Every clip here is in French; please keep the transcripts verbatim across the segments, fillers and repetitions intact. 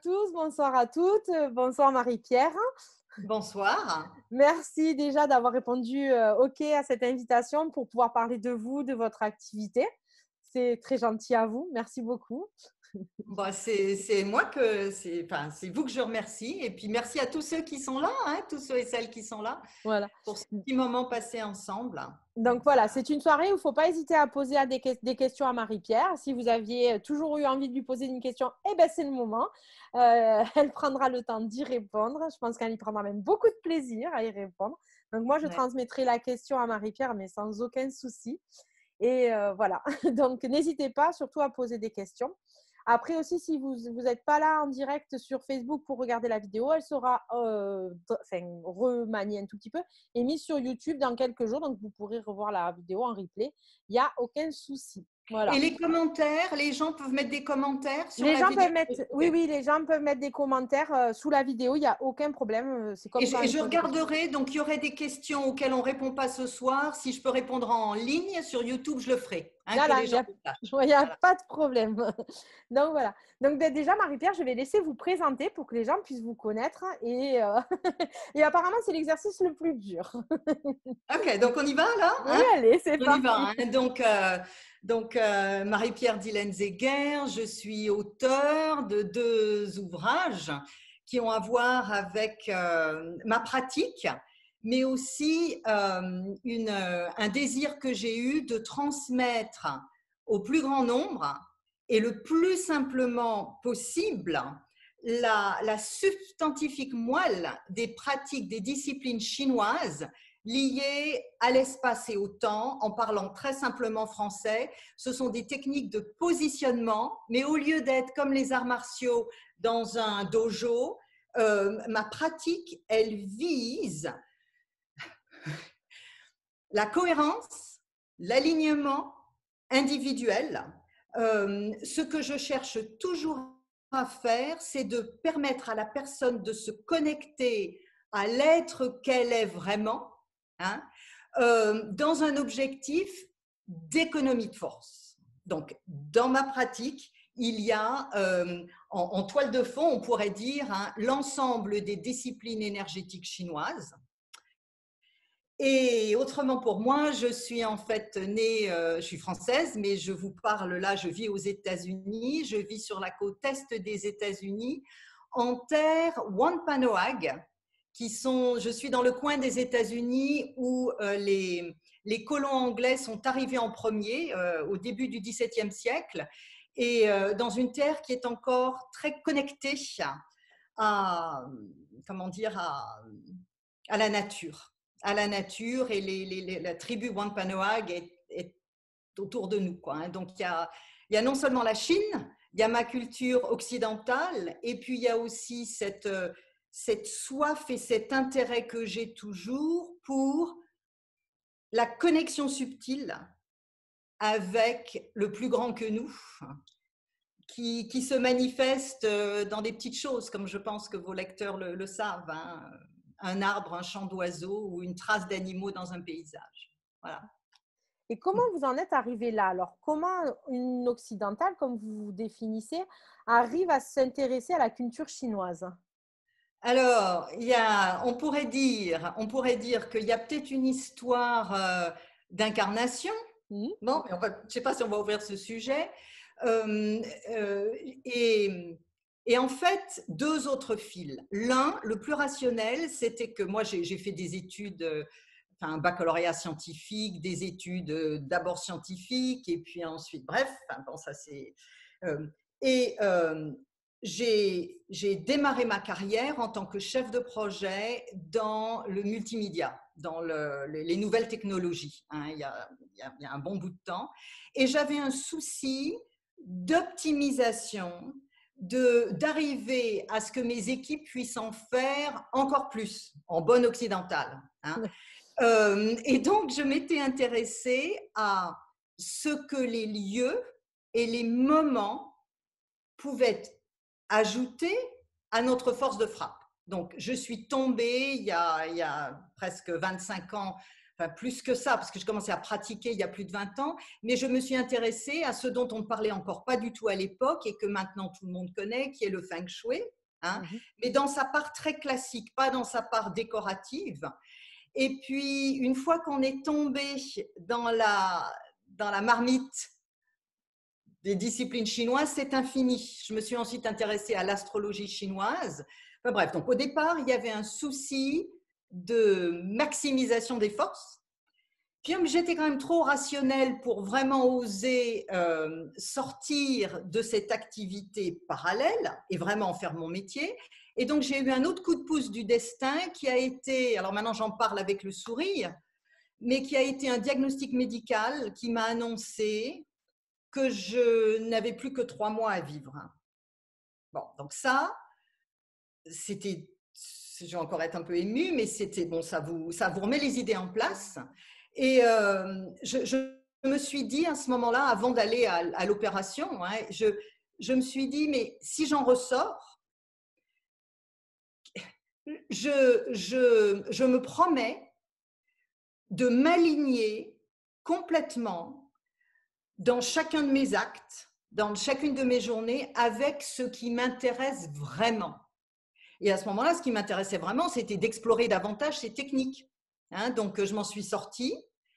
tous, bonsoir à toutes, bonsoir Marie-Pierre. Bonsoir. Merci déjà d'avoir répondu euh, OK à cette invitation pour pouvoir parler de vous, de votre activité. C'est très gentil à vous, merci beaucoup. Bon, c'est c'est moi que c'est enfin, c'est vous que je remercie. Et puis merci à tous ceux qui sont là, hein, tous ceux et celles qui sont là Voilà. pour ce petit moment passé ensemble. Donc voilà, c'est une soirée où il ne faut pas hésiter à poser à des, que- des questions à Marie-Pierre. Si vous aviez toujours eu envie de lui poser une question, eh ben c'est le moment. Euh, elle prendra le temps d'y répondre. Je pense qu'elle y prendra même beaucoup de plaisir à y répondre. Donc moi, je Ouais. transmettrai la question à Marie-Pierre, mais sans aucun souci. Et euh, voilà, donc n'hésitez pas surtout à poser des questions. Après aussi, si vous n'êtes pas là en direct sur Facebook pour regarder la vidéo, elle sera euh, enfin, remaniée un tout petit peu et mise sur YouTube dans quelques jours. Donc, vous pourrez revoir la vidéo en replay. Il n'y a aucun souci. Et Voilà. les commentaires, les gens peuvent mettre des commentaires sur Les la gens vidéo. peuvent mettre, oui, oui, les gens peuvent mettre des commentaires euh, sous la vidéo. Il n'y a aucun problème. C'est Et comme je, quand et ils je posent des questions. regarderai, donc il y aurait des questions auxquelles on ne répond pas ce soir. Si je peux répondre en ligne sur YouTube, je le ferai, hein, que Voilà, les il n'y gens a, le sachent. il y a Voilà. pas de problème. Donc voilà. Donc ben, déjà, Marie-Pierre, je vais laisser vous présenter pour que les gens puissent vous connaître. Et, euh, et apparemment, c'est l'exercice le plus dur. Ok, donc on y va là, Oui, hein? allez, c'est On y va, parti. hein. Donc, euh, donc euh, Marie-Pierre Dylan-Zeguer, je suis auteure de deux ouvrages qui ont à voir avec euh, ma pratique, mais aussi euh, une, un désir que j'ai eu de transmettre au plus grand nombre et le plus simplement possible la, la substantifique moelle des pratiques des disciplines chinoises liées à l'espace et au temps, en parlant très simplement français. Ce sont des techniques de positionnement, mais au lieu d'être comme les arts martiaux dans un dojo, euh, ma pratique, elle vise la cohérence, l'alignement individuel. Euh, ce que je cherche toujours à faire, c'est de permettre à la personne de se connecter à l'être qu'elle est vraiment, hein, euh, dans un objectif d'économie de force. Donc, dans ma pratique, il y a euh, en, en toile de fond, on pourrait dire, hein, l'ensemble des disciplines énergétiques chinoises. Et autrement pour moi, je suis en fait née, euh, je suis française, mais je vous parle là, je vis aux États-Unis, je vis sur la côte est des États-Unis, en terre Wampanoag, qui sont, je suis dans le coin des États-Unis où euh, les, les colons anglais sont arrivés en premier euh, au début du dix-septième siècle, et euh, dans une terre qui est encore très connectée à, comment dire, à, à la nature à la nature et les, les, la tribu Wampanoag est, est autour de nous, quoi, hein. Donc il y a, il y a non seulement la Chine, il y a ma culture occidentale, et puis il y a aussi cette, cette soif et cet intérêt que j'ai toujours pour la connexion subtile avec le plus grand que nous, qui, qui se manifeste dans des petites choses, comme je pense que vos lecteurs le, le savent, hein. Un arbre, un chant d'oiseaux ou une trace d'animaux dans un paysage. Voilà. Et comment vous en êtes arrivé là? Alors, comment une occidentale, comme vous vous définissez, arrive à s'intéresser à la culture chinoise? Alors, il y a, on pourrait dire, on pourrait dire qu'il y a peut-être une histoire euh, d'incarnation. Mmh. Bon, mais on va, je ne sais pas si on va ouvrir ce sujet. Euh, euh, et, et en fait, deux autres fils. L'un, le plus rationnel, c'était que moi, j'ai fait des études, enfin, un baccalauréat scientifique, des études d'abord scientifiques, et puis ensuite, bref, enfin, bon, ça c'est. Euh, et euh, j'ai démarré ma carrière en tant que chef de projet dans le multimédia, dans le, les nouvelles technologies, hein, il, y a, il, y a, il y a un bon bout de temps. Et j'avais un souci d'optimisation, d'arriver à ce que mes équipes puissent en faire encore plus, en bonne occidentale, hein. Euh, et donc, je m'étais intéressée à ce que les lieux et les moments pouvaient ajouter à notre force de frappe. Donc, je suis tombée il y a, il y a presque vingt-cinq ans, enfin plus que ça, parce que je commençais à pratiquer il y a plus de vingt ans, mais je me suis intéressée à ce dont on ne parlait encore pas du tout à l'époque et que maintenant tout le monde connaît, qui est le Feng Shui, hein, Mhm. mais dans sa part très classique, pas dans sa part décorative. Et puis, une fois qu'on est tombé dans la, dans la marmite des disciplines chinoises, c'est infini. Je me suis ensuite intéressée à l'astrologie chinoise. Enfin, bref, donc au départ, il y avait un souci de maximisation des forces. Puis j'étais quand même trop rationnelle pour vraiment oser euh, sortir de cette activité parallèle et vraiment en faire mon métier. Et donc j'ai eu un autre coup de pouce du destin qui a été, alors maintenant j'en parle avec le sourire, mais qui a été un diagnostic médical qui m'a annoncé que je n'avais plus que trois mois à vivre. Bon, donc ça, c'était, je vais encore être un peu émue, mais c'était bon, ça vous, ça vous remet les idées en place. Et euh, je, je me suis dit à ce moment-là, avant d'aller à, à l'opération, hein, je, je me suis dit, mais si j'en ressors, je, je, je me promets de m'aligner complètement dans chacun de mes actes, dans chacune de mes journées, avec ce qui m'intéresse vraiment. Et à ce moment-là, ce qui m'intéressait vraiment, c'était d'explorer davantage ces techniques. Hein, donc, je m'en suis sortie.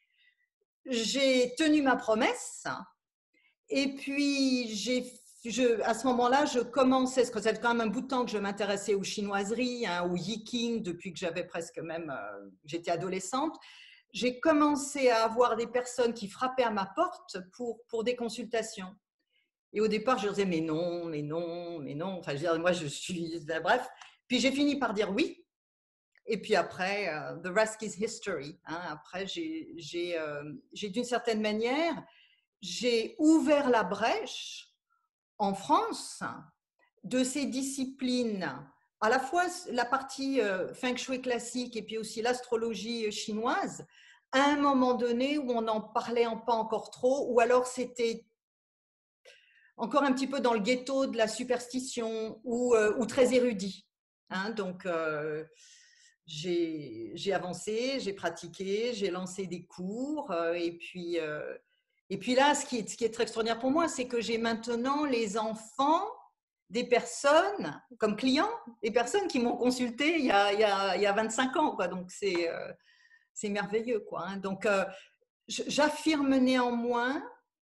J'ai tenu ma promesse. Et puis, j'ai, je, à ce moment-là, je commençais, parce que ça fait quand même un bout de temps que je m'intéressais aux chinoiseries, hein, au yiking, depuis que j'avais presque même, euh, j'étais adolescente. J'ai commencé à avoir des personnes qui frappaient à ma porte pour, pour des consultations. Et au départ, je leur disais, mais non, mais non, mais non. Enfin, je veux dire, moi, je suis, bref. Puis j'ai fini par dire oui. Et puis après, uh, the rest is history. Hein. Après, j'ai, j'ai, euh, j'ai d'une certaine manière, j'ai ouvert la brèche en France de ces disciplines, à la fois la partie euh, Feng Shui classique et puis aussi l'astrologie chinoise, à un moment donné où on n'en parlait pas encore trop, ou alors c'était encore un petit peu dans le ghetto de la superstition ou, euh, ou très érudit. Hein, donc, euh, j'ai, j'ai avancé, j'ai pratiqué, j'ai lancé des cours. Euh, et, puis, euh, et puis là, ce qui, est, ce qui est très extraordinaire pour moi, c'est que j'ai maintenant les enfants des personnes comme clients, des personnes qui m'ont consulté il y a, il y a, il y a vingt-cinq ans. Quoi, donc, c'est, euh, c'est merveilleux. Quoi, hein. Donc, euh, j'affirme néanmoins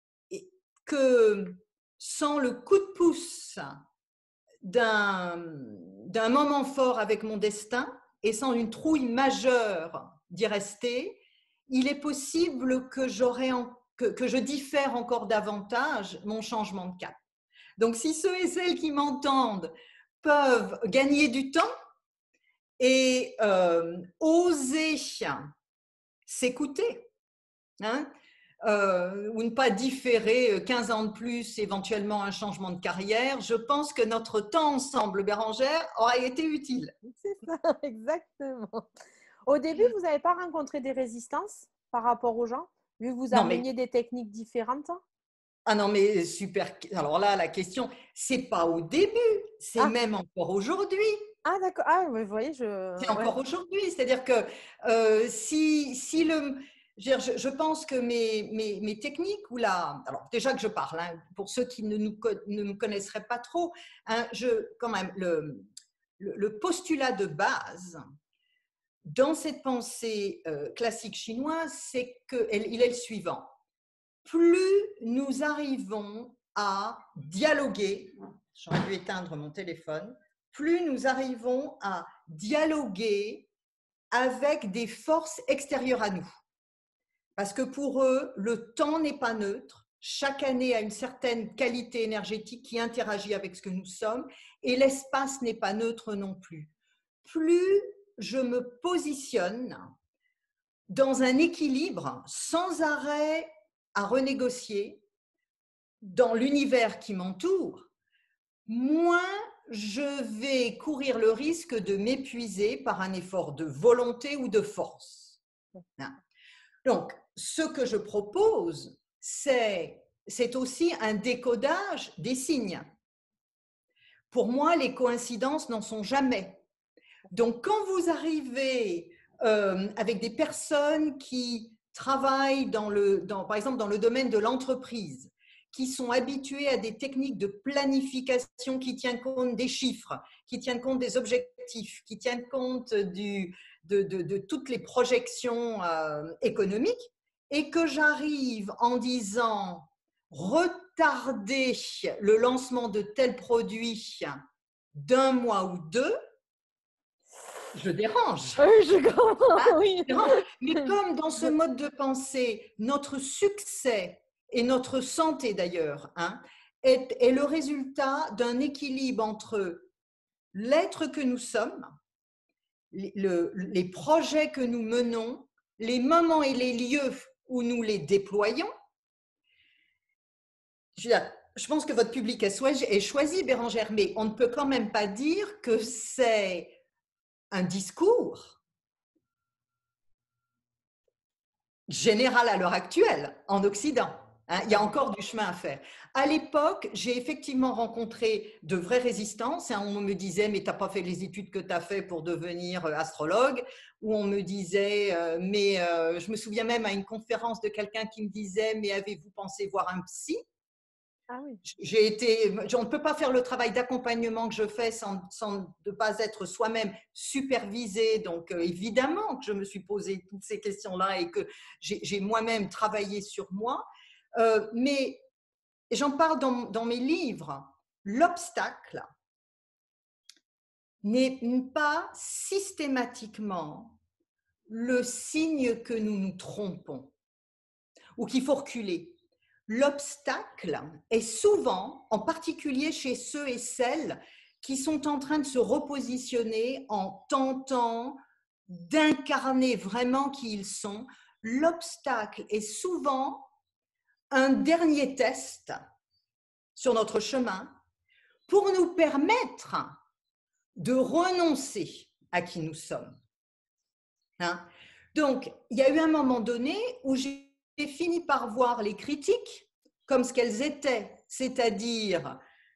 que sans le coup de pouce d'un, d'un moment fort avec mon destin et sans une trouille majeure d'y rester, il est possible que, j'aurais en, que, que je diffère encore davantage mon changement de cap. Donc, si ceux et celles qui m'entendent peuvent gagner du temps et euh, oser s'écouter, hein, Euh, ou ne pas différer quinze ans de plus, éventuellement un changement de carrière, je pense que notre temps ensemble, Bérangère, aura été utile. C'est ça, exactement. Au début, vous n'avez pas rencontré des résistances par rapport aux gens, vu que vous Non, mais, ameniez des techniques différentes? ah non, mais super. Alors là, la question, c'est pas au début, c'est Ah, même encore aujourd'hui. ah d'accord. Ah, vous voyez, C'est je... Ouais. encore aujourd'hui. C'est-à-dire que euh, si, si le. Je, je pense que mes, mes, mes techniques, ou là, alors déjà que je parle, hein, pour ceux qui ne, nous, ne me connaisseraient pas trop, hein, je, quand même, le, le, le postulat de base dans cette pensée euh, classique chinoise, c'est qu'il est le suivant. Plus nous arrivons à dialoguer, j'aurais dû éteindre mon téléphone, plus nous arrivons à dialoguer avec des forces extérieures à nous. Parce que pour eux, le temps n'est pas neutre. Chaque année a une certaine qualité énergétique qui interagit avec ce que nous sommes et l'espace n'est pas neutre non plus. Plus je me positionne dans un équilibre sans arrêt à renégocier dans l'univers qui m'entoure, moins je vais courir le risque de m'épuiser par un effort de volonté ou de force. Donc, ce que je propose, c'est, c'est aussi un décodage des signes. Pour moi, les coïncidences n'en sont jamais. Donc, quand vous arrivez euh, avec des personnes qui travaillent, dans le, dans, par exemple, dans le domaine de l'entreprise, qui sont habitués à des techniques de planification qui tiennent compte des chiffres, qui tiennent compte des objectifs, qui tiennent compte du, de, de, de toutes les projections euh, économiques, et que j'arrive en disant retarder le lancement de tel produit d'un mois ou deux, je dérange. Oui, je comprends, Hein, oui. je dérange. Mais comme dans ce mode de pensée, notre succès et notre santé d'ailleurs hein, est, est le résultat d'un équilibre entre l'être que nous sommes, les, le, les projets que nous menons, les moments et les lieux où nous les déployons. Je, je pense que votre public est choisi, Bérangère, mais on ne peut quand même pas dire que c'est un discours général à l'heure actuelle en Occident. Hein, il y a encore du chemin à faire. À l'époque, j'ai effectivement rencontré de vraies résistances. Hein, on me disait, mais tu n'as pas fait les études que tu as fait pour devenir astrologue. Ou on me disait, euh, mais euh, je me souviens même à une conférence de quelqu'un qui me disait, mais avez-vous pensé voir un psy? Ah oui. J'ai été, on ne peut pas faire le travail d'accompagnement que je fais sans, sans de pas être soi-même supervisé. Donc, euh, évidemment que je me suis posé toutes ces questions-là et que j'ai moi-même travaillé sur moi. Euh, mais j'en parle dans, dans mes livres. L'obstacle n'est pas systématiquement le signe que nous nous trompons ou qu'il faut reculer. L'obstacle est souvent, en particulier chez ceux et celles qui sont en train de se repositionner en tentant d'incarner vraiment qui ils sont, l'obstacle est souvent un dernier test sur notre chemin pour nous permettre de renoncer à qui nous sommes. Hein? Donc, il y a eu un moment donné où j'ai j'ai fini par voir les critiques comme ce qu'elles étaient, c'est-à-dire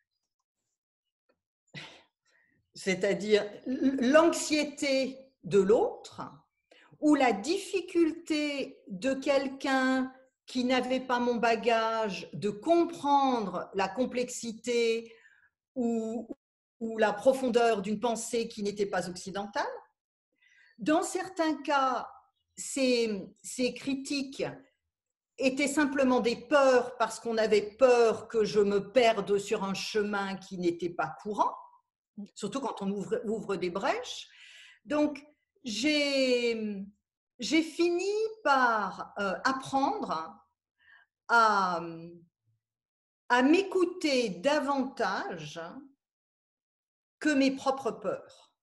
c'est-à-dire l'anxiété de l'autre ou la difficulté de quelqu'un qui n'avait pas mon bagage de comprendre la complexité ou, ou la profondeur d'une pensée qui n'était pas occidentale. Dans certains cas, ces, ces critiques étaient simplement des peurs parce qu'on avait peur que je me perde sur un chemin qui n'était pas courant, surtout quand on ouvre, ouvre des brèches. Donc, j'ai fini par euh, apprendre à, à m'écouter davantage que mes propres peurs.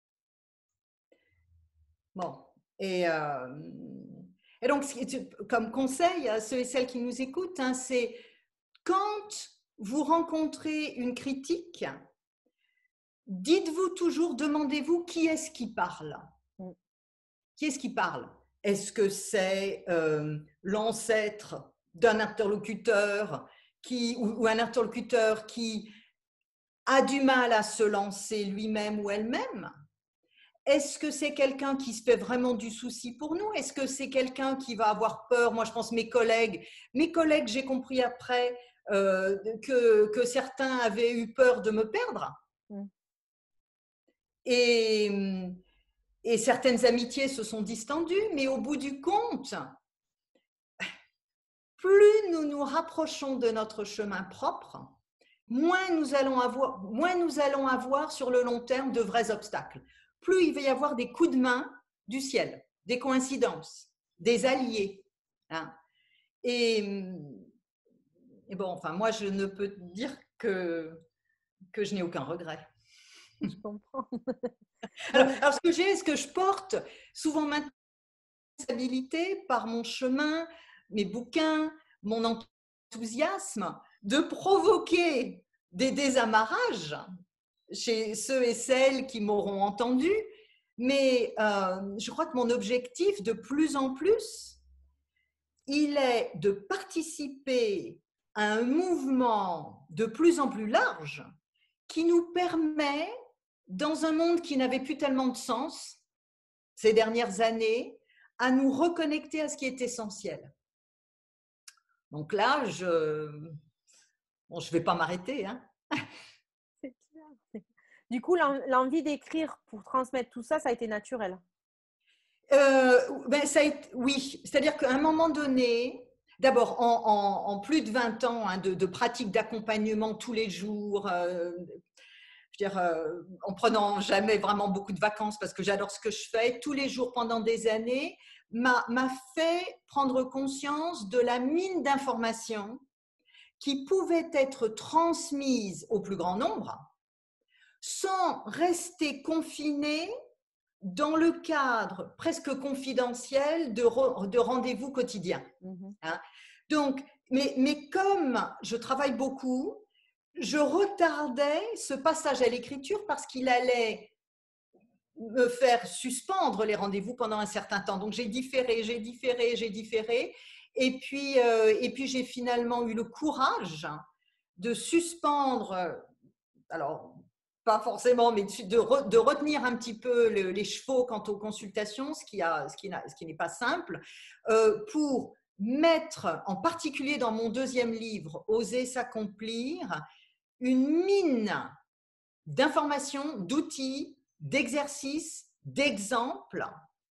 Bon, et... Euh, Et donc, comme conseil à ceux et celles qui nous écoutent, hein, c'est quand vous rencontrez une critique, dites-vous toujours, demandez-vous qui est-ce qui parle. Qui est-ce qui parle? Est-ce que c'est euh, l'ancêtre d'un interlocuteur qui, ou, ou un interlocuteur qui a du mal à se lancer lui-même ou elle-même? Est-ce que c'est quelqu'un qui se fait vraiment du souci pour nous? Est-ce que c'est quelqu'un qui va avoir peur? Moi, je pense mes collègues. Mes collègues, j'ai compris après euh, que, que certains avaient eu peur de me perdre. Mm. Et, et certaines amitiés se sont distendues, mais au bout du compte, plus nous nous rapprochons de notre chemin propre, moins nous allons avoir, moins nous allons avoir sur le long terme de vrais obstacles. Plus il va y avoir des coups de main du ciel, des coïncidences, des alliés. Hein. Et, et bon, enfin, moi, je ne peux dire que, que je n'ai aucun regret. Je comprends. alors, alors, ce que j'ai, ce que je porte, souvent ma responsabilité par mon chemin, mes bouquins, mon enthousiasme, de provoquer des désamarrages chez ceux et celles qui m'auront entendu, mais euh, je crois que mon objectif de plus en plus, il est de participer à un mouvement de plus en plus large qui nous permet, dans un monde qui n'avait plus tellement de sens, ces dernières années à nous reconnecter à ce qui est essentiel. Donc là, je bon, je vais pas m'arrêter, hein. C'est clair. Du coup, l'envie d'écrire pour transmettre tout ça, ça a été naturel. Euh, ben, ça a été, oui, c'est-à-dire qu'à un moment donné, d'abord, en, en, en plus de vingt ans hein, de, de pratique d'accompagnement tous les jours, euh, je veux dire, euh, en prenant jamais vraiment beaucoup de vacances parce que j'adore ce que je fais, tous les jours pendant des années, m'a fait prendre conscience de la mine d'informations qui pouvaient être transmises au plus grand nombre sans rester confinées dans le cadre presque confidentiel de, re, de rendez-vous quotidiens. Mmh. Hein. Donc, mais, mais comme je travaille beaucoup, je retardais ce passage à l'écriture parce qu'il allait me faire suspendre les rendez-vous pendant un certain temps. Donc, j'ai différé, j'ai différé, j'ai différé. Et puis, euh, et puis j'ai finalement eu le courage de suspendre, alors, pas forcément, mais de, re, de retenir un petit peu le, les chevaux quant aux consultations, ce qui, a, ce qui, ce qui n'est pas simple, euh, pour mettre, en particulier dans mon deuxième livre, Oser s'accomplir, une mine d'informations, d'outils, d'exercices, d'exemples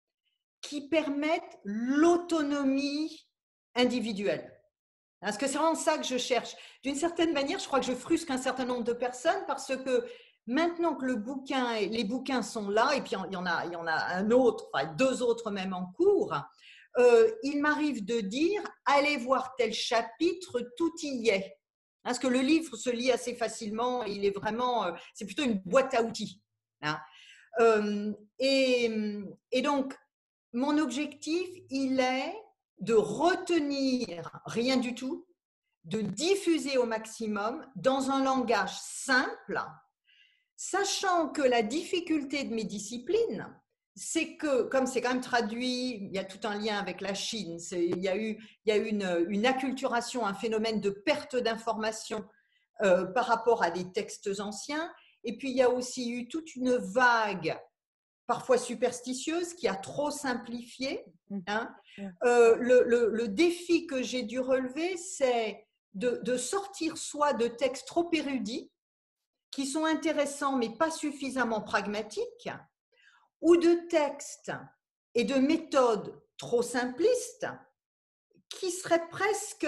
qui permettent l'autonomie individuelle. Parce que c'est vraiment ça que je cherche. D'une certaine manière, je crois que je frustre un certain nombre de personnes parce que maintenant que le bouquin, les bouquins sont là, et puis il y en a, il y en a un autre, enfin deux autres même en cours, euh, il m'arrive de dire allez voir tel chapitre, tout y est. Parce que le livre se lit assez facilement, il est vraiment, c'est plutôt une boîte à outils. Hein. Euh, et, et donc, mon objectif, il est de retenir rien du tout, de diffuser au maximum dans un langage simple, sachant que la difficulté de mes disciplines, c'est que, comme c'est quand même traduit, il y a tout un lien avec la Chine, il y a eu, il y a eu une, une acculturation, un phénomène de perte d'information euh, par rapport à des textes anciens, et puis il y a aussi eu toute une vague parfois superstitieuse, qui a trop simplifié. Hein. Euh, le, le, le défi que j'ai dû relever, c'est de, de sortir soit de textes trop érudits, qui sont intéressants mais pas suffisamment pragmatiques, ou de textes et de méthodes trop simplistes, qui seraient presque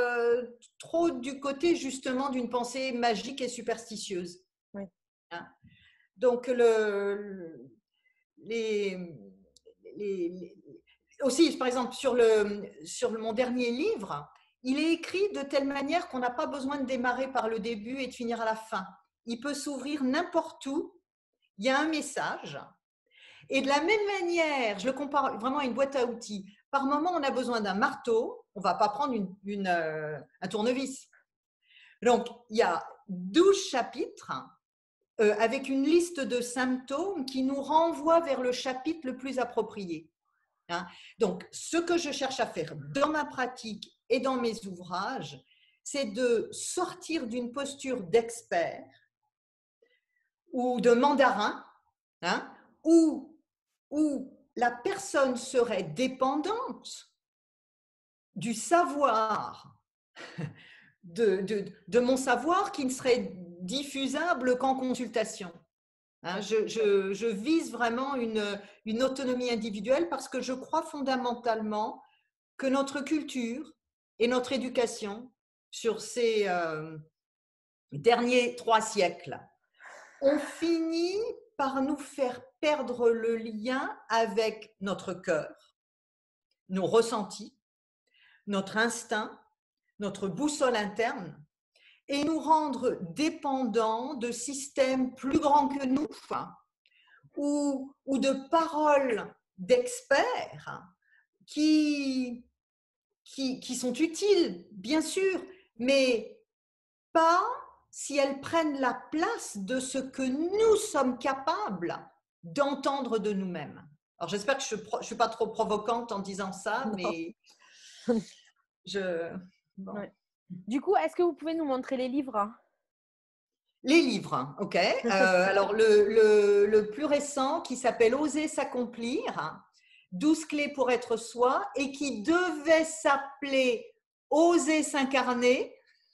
trop du côté justement d'une pensée magique et superstitieuse. Oui. Hein. Donc, le, Les, les, les, aussi, par exemple, sur, le, sur mon dernier livre, il est écrit de telle manière qu'on n'a pas besoin de démarrer par le début et de finir à la fin. Il peut s'ouvrir n'importe où, il y a un message. Et de la même manière, je le compare vraiment à une boîte à outils. Par moment, on a besoin d'un marteau, on ne va pas prendre une, une, euh, un tournevis. Donc, il y a douze chapitres Euh, avec une liste de symptômes qui nous renvoie vers le chapitre le plus approprié. Hein. Donc, ce que je cherche à faire dans ma pratique et dans mes ouvrages, c'est de sortir d'une posture d'expert ou de mandarin, hein, où, où la personne serait dépendante du savoir, de, de, de mon savoir qui ne serait diffusable qu'en consultation. Hein, je, je, je vise vraiment une, une autonomie individuelle parce que je crois fondamentalement que notre culture et notre éducation sur ces euh, derniers trois siècles ont fini par nous faire perdre le lien avec notre cœur, nos ressentis, notre instinct, notre boussole interne, et nous rendre dépendants de systèmes plus grands que nous, ou, ou de paroles d'experts qui, qui, qui sont utiles, bien sûr, mais pas si elles prennent la place de ce que nous sommes capables d'entendre de nous-mêmes. Alors j'espère que je ne suis pas trop provocante en disant ça, non. Mais je... Bon. Ouais. Du coup, est-ce que vous pouvez nous montrer les livres? Les livres, hein, ok. Euh, alors, le, le, le plus récent qui s'appelle Oser s'accomplir, douze clés pour être soi, et qui devait s'appeler Oser s'incarner.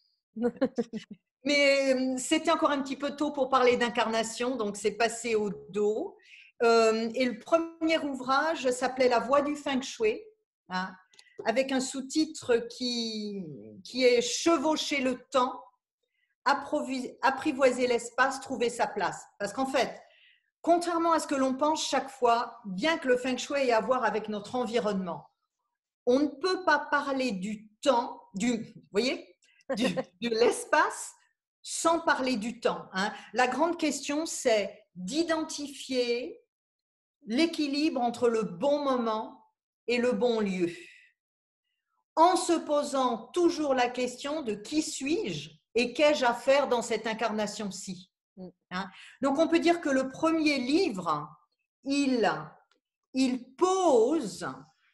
Mais c'était encore un petit peu tôt pour parler d'incarnation, donc c'est passé au dos. Euh, et le premier ouvrage s'appelait La Voie du Feng Shui, hein, avec un sous-titre qui, qui est Chevaucher le temps, apprivoiser l'espace, trouver sa place. Parce qu'en fait, contrairement à ce que l'on pense chaque fois, bien que le Feng Shui ait à voir avec notre environnement, on ne peut pas parler du temps, du, vous voyez, du, de l'espace sans parler du temps. Hein. La grande question, c'est d'identifier l'équilibre entre le bon moment et le bon lieu, en se posant toujours la question de qui suis-je et qu'ai-je à faire dans cette incarnation-ci. Hein. Donc, on peut dire que le premier livre, il, il pose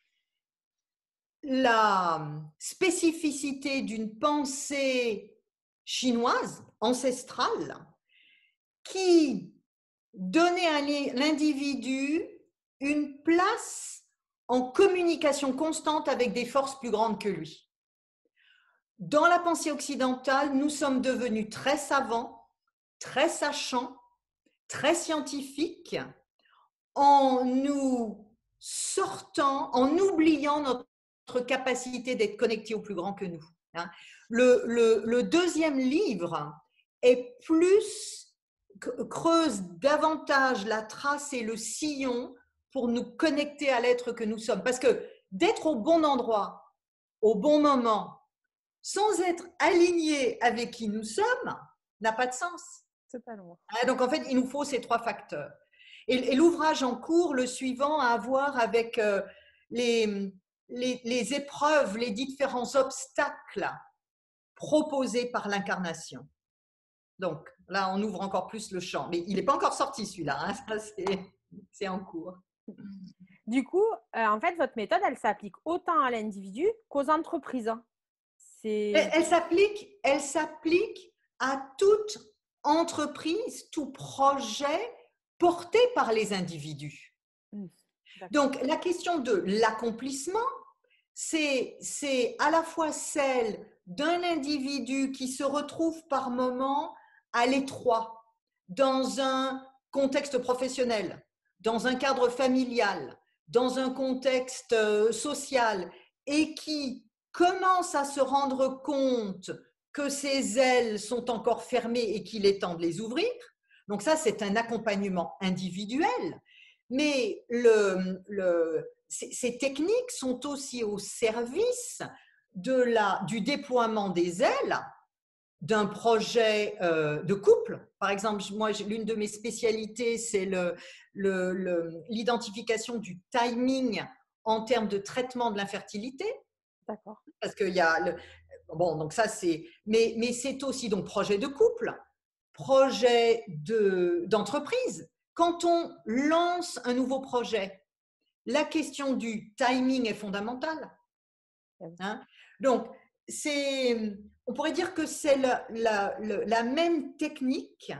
la spécificité d'une pensée chinoise, ancestrale, qui donnait à l'individu une place en communication constante avec des forces plus grandes que lui. Dans la pensée occidentale, nous sommes devenus très savants, très sachants, très scientifiques, en nous sortant, en oubliant notre capacité d'être connectés au plus grand que nous. Hein. Le, le, le deuxième livre est plus, creuse davantage la trace et le sillon pour nous connecter à l'être que nous sommes. Parce que d'être au bon endroit, au bon moment, sans être aligné avec qui nous sommes, n'a pas de sens. Totalement. Donc en fait, il nous faut ces trois facteurs. Et, et l'ouvrage en cours, le suivant, a à voir avec euh, les, les, les épreuves, les différents obstacles proposés par l'incarnation. Donc là, on ouvre encore plus le champ. Mais il n'est pas encore sorti celui-là, hein, ça c'est en cours. Du coup, euh, en fait, votre méthode, elle s'applique autant à l'individu qu'aux entreprises. Elle, elle s'applique, elle s'applique à toute entreprise, tout projet porté par les individus. Mmh, donc, la question de l'accomplissement, c'est, c'est à la fois celle d'un individu qui se retrouve par moment à l'étroit, dans un contexte professionnel, dans un cadre familial, dans un contexte social, et qui commence à se rendre compte que ses ailes sont encore fermées et qu'il est temps de les ouvrir. Donc ça, c'est un accompagnement individuel. Mais le, le, ces, ces techniques sont aussi au service de la, du déploiement des ailes d'un projet euh, de couple. Par exemple, moi, l'une de mes spécialités, c'est le, le, le, l'identification du timing en termes de traitement de l'infertilité. D'accord. Parce qu'il y a… Le, bon, donc ça, c'est… Mais, mais c'est aussi donc projet de couple, projet de, d'entreprise. Quand on lance un nouveau projet, la question du timing est fondamentale. Hein? Donc, c'est, on pourrait dire que c'est la, la, la même technique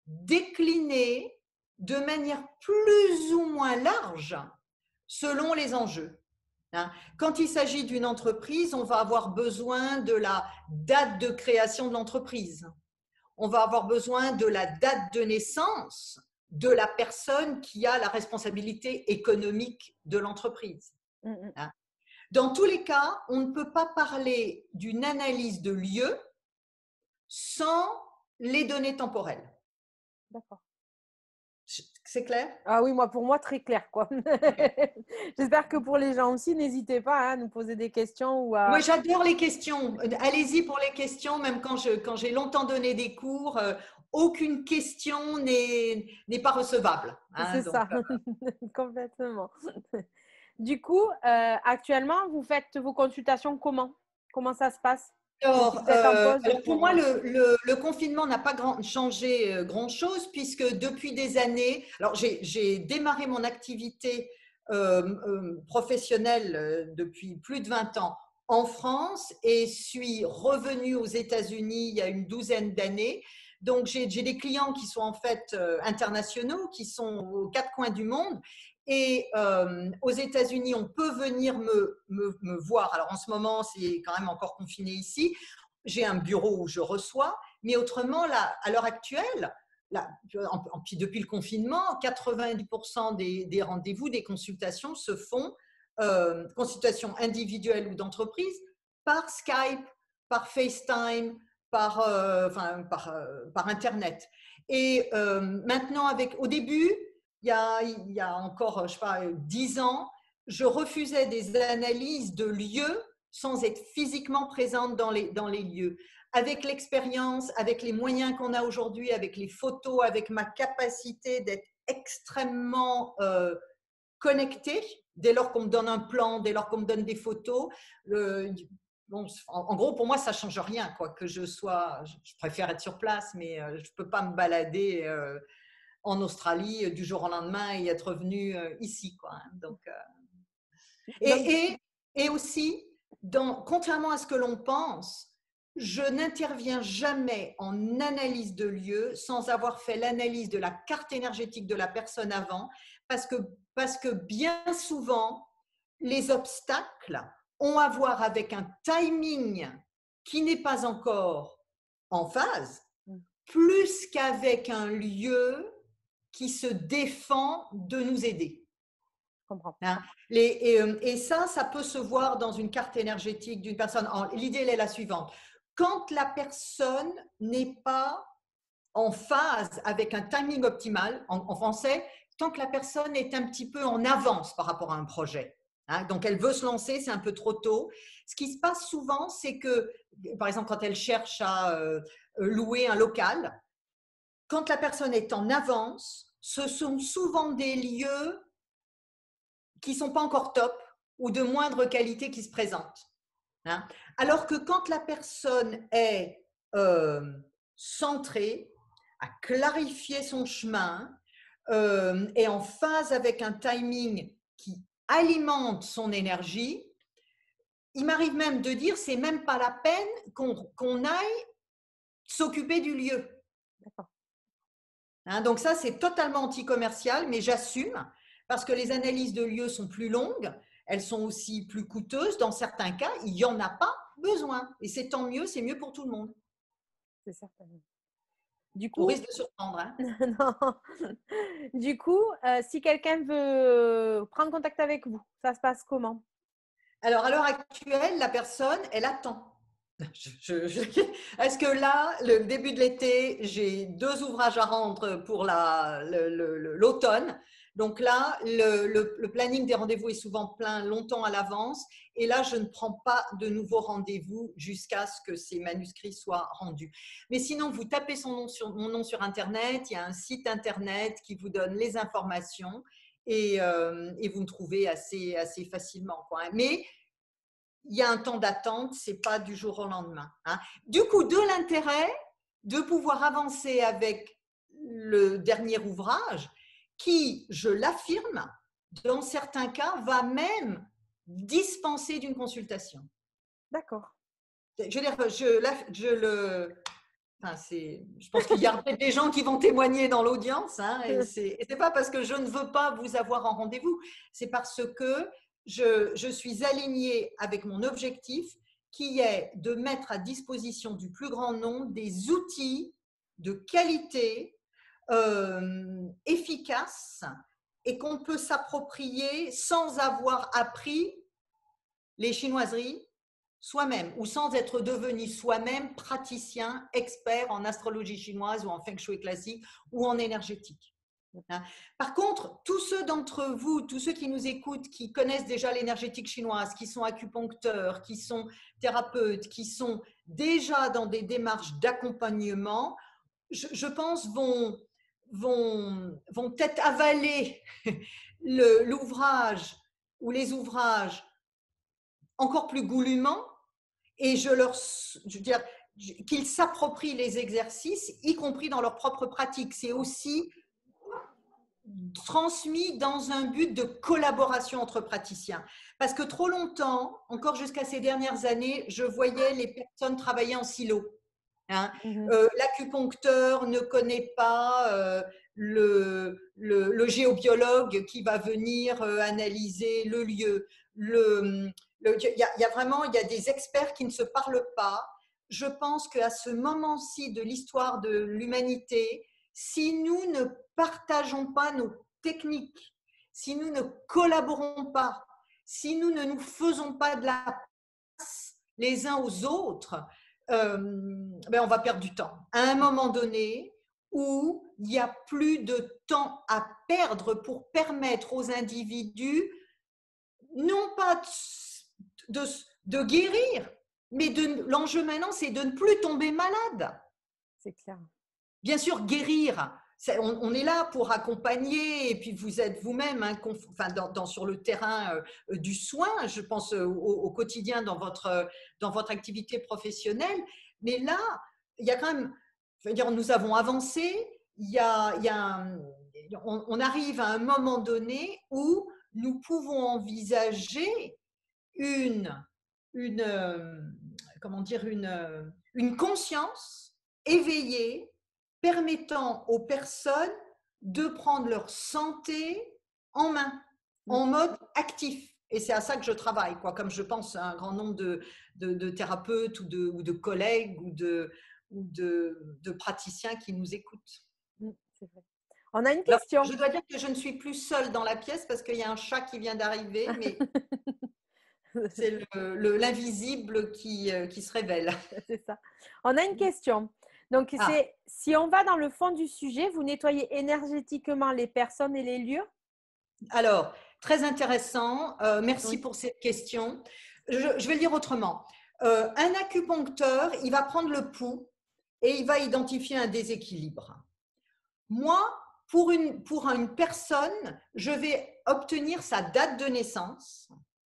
déclinée de manière plus ou moins large selon les enjeux. Quand il s'agit d'une entreprise, on va avoir besoin de la date de création de l'entreprise. On va avoir besoin de la date de naissance de la personne qui a la responsabilité économique de l'entreprise. Mmh. Dans tous les cas, on ne peut pas parler d'une analyse de lieu sans les données temporelles. D'accord. C'est clair? Ah oui, moi, pour moi, très clair, quoi. J'espère que pour les gens aussi, n'hésitez pas hein, à nous poser des questions. Ou à… Moi, j'adore les questions. Allez-y pour les questions, même quand, je, quand j'ai longtemps donné des cours, euh, aucune question n'est, n'est pas recevable. Hein, c'est donc, ça, euh... complètement. Du coup, euh, actuellement, vous faites vos consultations comment? Comment ça se passe? Alors, euh, alors, pour moi, le, le, le confinement n'a pas grand, changé euh, grand-chose puisque depuis des années, alors j'ai, j'ai démarré mon activité euh, euh, professionnelle euh, depuis plus de vingt ans en France et suis revenue aux États-Unis il y a une douzaine d'années. Donc, j'ai des clients qui sont en fait euh, internationaux, qui sont aux quatre coins du monde. Et euh, aux États-Unis, on peut venir me, me, me voir. Alors, en ce moment, c'est quand même encore confiné ici. J'ai un bureau où je reçois. Mais autrement, là, à l'heure actuelle, là, en, en, depuis le confinement, quatre-vingt-dix pour cent des, des rendez-vous, des consultations se font, euh, consultations individuelles ou d'entreprise, par Skype, par FaceTime, par, euh, enfin, par, euh, par Internet. Et euh, maintenant, avec, au début, il y, a, il y a encore, je sais pas, dix ans, je refusais des analyses de lieux sans être physiquement présente dans les, dans les lieux. Avec l'expérience, avec les moyens qu'on a aujourd'hui, avec les photos, avec ma capacité d'être extrêmement euh, connectée, dès lors qu'on me donne un plan, dès lors qu'on me donne des photos, le, bon, en, en gros, pour moi, ça ne change rien, quoi, que je sois, je, je préfère être sur place, mais euh, je ne peux pas me balader euh, en Australie du jour au lendemain et être revenu euh, ici, quoi. Hein, donc, euh, et, et, et aussi, dans, contrairement à ce que l'on pense, je n'interviens jamais en analyse de lieu sans avoir fait l'analyse de la carte énergétique de la personne avant, parce que, parce que bien souvent, les obstacles ont à voir avec un timing qui n'est pas encore en phase, plus qu'avec un lieu qui se défend de nous aider. Hein, les, et, et ça, ça peut se voir dans une carte énergétique d'une personne. L'idée, elle est la suivante. Quand la personne n'est pas en phase avec un timing optimal, en, en français, tant que la personne est un petit peu en avance par rapport à un projet, hein, donc elle veut se lancer, c'est un peu trop tôt. Ce qui se passe souvent, c'est que, par exemple, quand elle cherche à euh, louer un local, quand la personne est en avance, ce sont souvent des lieux qui ne sont pas encore top ou de moindre qualité qui se présentent. Hein. Alors que quand la personne est euh, centrée, à clarifier son chemin, euh, est en phase avec un timing qui alimente son énergie, il m'arrive même de dire c'est même pas la peine qu'on qu'on aille s'occuper du lieu. Hein, donc ça, c'est totalement anti-commercial, mais j'assume parce que les analyses de lieux sont plus longues, elles sont aussi plus coûteuses. Dans certains cas, il n'y en a pas besoin. Et c'est tant mieux, c'est mieux pour tout le monde. C'est certain. Du coup, au risque de surprendre. Hein. Non. Du coup, euh, si quelqu'un veut prendre contact avec vous, ça se passe comment? Alors, à l'heure actuelle, la personne, elle attend. Je, je, je... Est-ce que là, le début de l'été, j'ai deux ouvrages à rendre pour l'automne. Donc là, le, le, le planning des rendez-vous est souvent plein longtemps à l'avance. Et là, je ne prends pas de nouveaux rendez-vous jusqu'à ce que ces manuscrits soient rendus. Mais sinon, vous tapez son nom sur, mon nom sur Internet. Il y a un site Internet qui vous donne les informations et, euh, et vous me trouvez assez, assez facilement, quoi. Mais il y a un temps d'attente, ce n'est pas du jour au lendemain. Hein. Du coup, de l'intérêt de pouvoir avancer avec le dernier ouvrage qui, je l'affirme, dans certains cas, va même dispenser d'une consultation. D'accord. Je, je, je le… Enfin, je pense qu'il y a des gens qui vont témoigner dans l'audience. Hein, et ce n'est pas parce que je ne veux pas vous avoir en rendez-vous, c'est parce que je, je suis alignée avec mon objectif qui est de mettre à disposition du plus grand nombre des outils de qualité euh, efficaces et qu'on peut s'approprier sans avoir appris les chinoiseries soi-même ou sans être devenu soi-même praticien, expert en astrologie chinoise ou en feng shui classique ou en énergétique. Par contre, tous ceux d'entre vous, tous ceux qui nous écoutent, qui connaissent déjà l'énergétique chinoise, qui sont acupuncteurs, qui sont thérapeutes, qui sont déjà dans des démarches d'accompagnement, je, je pense vont, vont, vont peut-être avaler l'ouvrage ou les ouvrages encore plus goulûment et je leur, je veux dire, qu'ils s'approprient les exercices, y compris dans leur propre pratique. C'est aussi transmis dans un but de collaboration entre praticiens. Parce que trop longtemps, encore jusqu'à ces dernières années, je voyais les personnes travailler en silo. Hein. Mhm. Euh, l'acupuncteur ne connaît pas euh, le, le, le géobiologue qui va venir euh, analyser le lieu. Le, le, il, y a, il y a vraiment il y a des experts qui ne se parlent pas. Je pense qu'à ce moment-ci de l'histoire de l'humanité, si nous ne partageons pas nos techniques, si nous ne collaborons pas, si nous ne nous faisons pas de la place les uns aux autres, euh, ben on va perdre du temps. À un moment donné où il n'y a plus de temps à perdre pour permettre aux individus, non pas de, de, de guérir, mais de, l'enjeu maintenant, c'est de ne plus tomber malade. C'est clair. Bien sûr, guérir, on, on est là pour accompagner, et puis vous êtes vous-même hein, enfin, dans, dans, sur le terrain euh, du soin, je pense euh, au, au quotidien dans votre, euh, dans votre activité professionnelle. Mais là, il y a quand même, je veux dire, nous avons avancé, il y a, il y a un, on, on arrive à un moment donné où nous pouvons envisager une, une, euh, comment dire, une, une conscience éveillée permettant aux personnes de prendre leur santé en main, en mode actif. Et c'est à ça que je travaille, quoi, comme je pense à un grand nombre de, de, de thérapeutes ou de, ou de collègues ou, de, ou de, de praticiens qui nous écoutent. C'est vrai. On a une Alors, question. je dois dire que je ne suis plus seule dans la pièce parce qu'il y a un chat qui vient d'arriver, mais c'est l'invisible qui, qui se révèle. C'est ça. On a une question. Donc, c'est ah. si on va dans le fond du sujet, vous nettoyez énergétiquement les personnes et les lieux? Alors, très intéressant. Euh, merci oui. pour cette question. Je, je vais le dire autrement. Euh, un acupuncteur, il va prendre le pouls et il va identifier un déséquilibre. Moi, pour une, pour une personne, je vais obtenir sa date de naissance,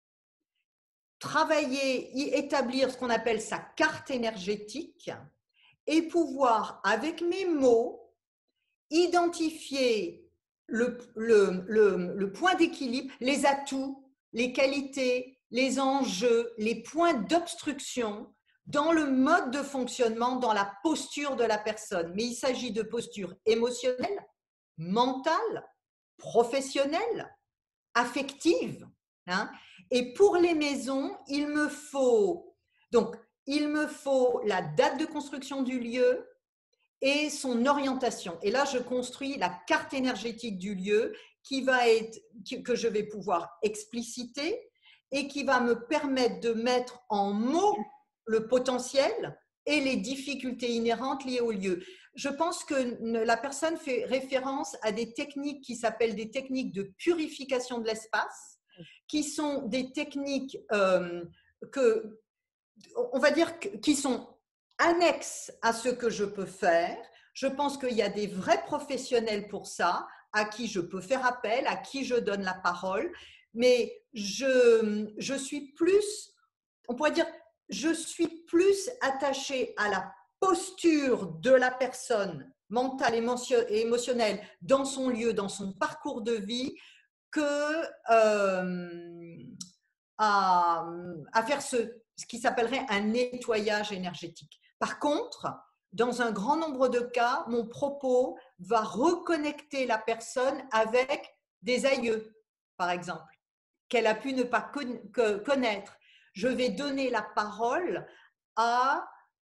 travailler, établir ce qu'on appelle sa carte énergétique et pouvoir, avec mes mots, identifier le, le, le, le point d'équilibre, les atouts, les qualités, les enjeux, les points d'obstruction dans le mode de fonctionnement, dans la posture de la personne. Mais il s'agit de posture émotionnelle, mentale, professionnelle, affective. Hein. Et pour les maisons, il me faut donc il me faut la date de construction du lieu et son orientation. Et là, je construis la carte énergétique du lieu qui va être que je vais pouvoir expliciter et qui va me permettre de mettre en mots le potentiel et les difficultés inhérentes liées au lieu. Je pense que la personne fait référence à des techniques qui s'appellent des techniques de purification de l'espace, qui sont des techniques euh, que, on va dire, qui sont annexes à ce que je peux faire. Je pense qu'il y a des vrais professionnels pour ça, à qui je peux faire appel, à qui je donne la parole, mais je, je suis plus, on pourrait dire, je suis plus attachée à la posture de la personne mentale et émotionnelle dans son lieu, dans son parcours de vie, que euh, à, à faire ce, ce qui s'appellerait un nettoyage énergétique. Par contre, dans un grand nombre de cas, mon propos va reconnecter la personne avec des aïeux, par exemple, qu'elle a pu ne pas connaître. Je vais donner la parole à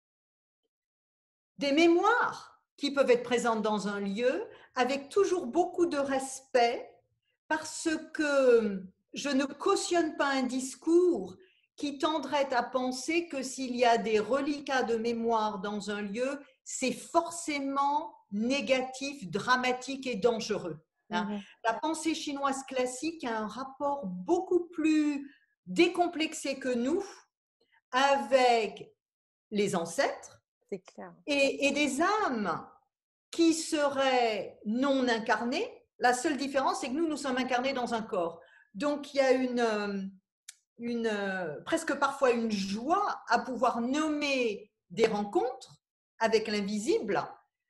des mémoires qui peuvent être présentes dans un lieu avec toujours beaucoup de respect parce que je ne cautionne pas un discours qui tendrait à penser que s'il y a des reliquats de mémoire dans un lieu, c'est forcément négatif, dramatique et dangereux. Hein. Mmh. La pensée chinoise classique a un rapport beaucoup plus décomplexé que nous avec les ancêtres. C'est clair. Et, et des âmes qui seraient non incarnées. La seule différence, c'est que nous, nous sommes incarnés dans un corps. Donc, il y a une, une, presque parfois une joie à pouvoir nommer des rencontres avec l'invisible.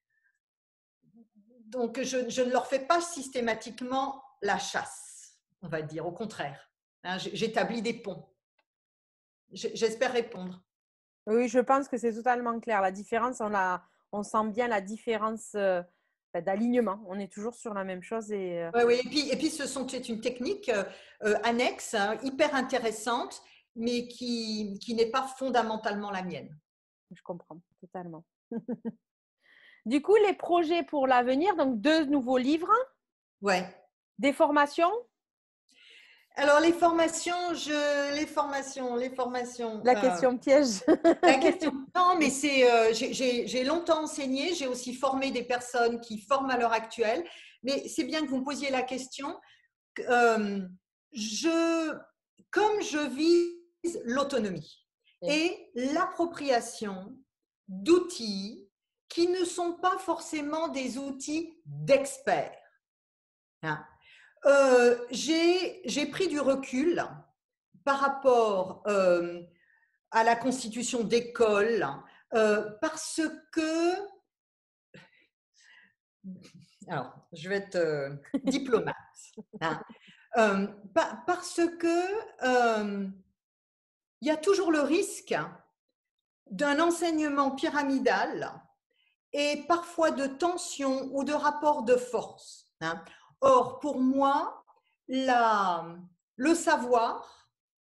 Donc, je, je ne leur fais pas systématiquement la chasse, on va dire, au contraire. Hein, j'établis des ponts. J'espère répondre. Oui, je pense que c'est totalement clair. La différence, on la, on sent bien la différence euh, d'alignement. On est toujours sur la même chose et euh, Ouais, oui, et puis, et puis ce sont, c'est une technique euh, euh, annexe, hein, hyper intéressante, mais qui, qui n'est pas fondamentalement la mienne. je comprends totalement. Du coup, les projets pour l'avenir, donc deux nouveaux livres, Ouais. des formations, Alors les formations, je, les formations, les formations. la euh, question piège. la question. Non, mais c'est, euh, j'ai j'ai- j'ai longtemps enseigné, j'ai aussi formé des personnes qui forment à l'heure actuelle, mais c'est bien que vous me posiez la question. Euh, je, comme je vise l'autonomie et l'appropriation d'outils qui ne sont pas forcément des outils d'experts. Hein. Euh, j'ai j'ai pris du recul par rapport euh, à la constitution d'écoles euh, parce que, alors je vais être euh, diplomate, hein, euh, pa- parce que euh, il y a toujours le risque d'un enseignement pyramidal et parfois de tension ou de rapport de force. Hein. Or, pour moi, la, le savoir